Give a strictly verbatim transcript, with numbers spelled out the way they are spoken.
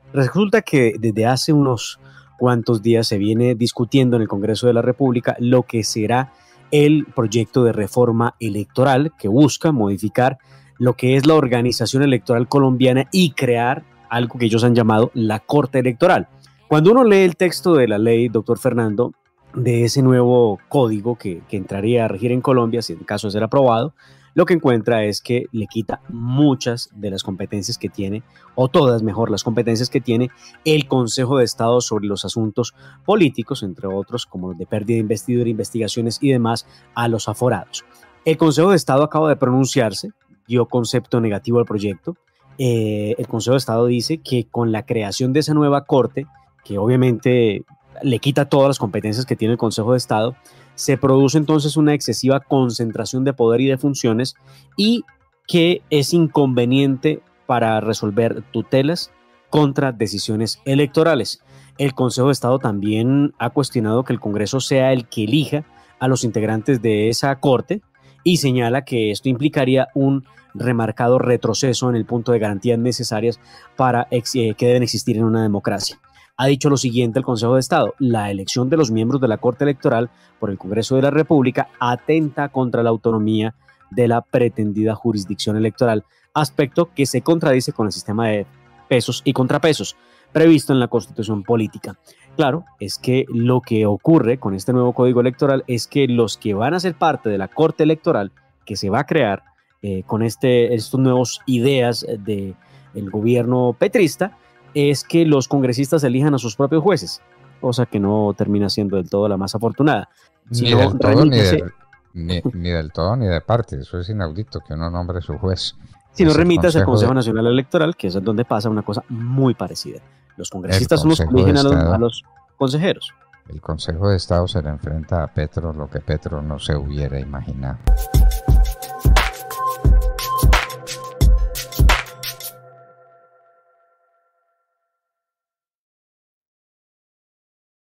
Resulta que desde hace unos cuantos días se viene discutiendo en el Congreso de la República lo que será el proyecto de reforma electoral que busca modificar lo que es la organización electoral colombiana y crear algo que ellos han llamado la Corte Electoral. Cuando uno lee el texto de la ley, doctor Fernando, de ese nuevo código que, que entraría a regir en Colombia, si en caso de ser aprobado, lo que encuentra es que le quita muchas de las competencias que tiene, o todas mejor, las competencias que tiene el Consejo de Estado sobre los asuntos políticos, entre otros como los de pérdida de investidura, investigaciones y demás, a los aforados. El Consejo de Estado acaba de pronunciarse, dio concepto negativo al proyecto. Eh, el Consejo de Estado dice que con la creación de esa nueva corte, que obviamente le quita todas las competencias que tiene el Consejo de Estado, se produce entonces una excesiva concentración de poder y de funciones y que es inconveniente para resolver tutelas contra decisiones electorales. El Consejo de Estado también ha cuestionado que el Congreso sea el que elija a los integrantes de esa corte y señala que esto implicaría un remarcado retroceso en el punto de garantías necesarias para ex, eh, que deben existir en una democracia. Ha dicho lo siguiente el Consejo de Estado: la elección de los miembros de la Corte Electoral por el Congreso de la República atenta contra la autonomía de la pretendida jurisdicción electoral, aspecto que se contradice con el sistema de pesos y contrapesos previsto en la Constitución Política. Claro, es que lo que ocurre con este nuevo Código Electoral es que los que van a ser parte de la Corte Electoral que se va a crear eh, con este, estos nuevos ideas del gobierno petrista, es que los congresistas elijan a sus propios jueces, cosa que no termina siendo del todo la más afortunada. Ni del todo, ni, de, ni, ni del todo, ni de parte. Eso es inaudito que uno nombre su juez. Si no remitas al Consejo Nacional Electoral, que es donde pasa una cosa muy parecida. Los congresistas son los que eligen a los, a los consejeros. El Consejo de Estado se le enfrenta a Petro lo que Petro no se hubiera imaginado.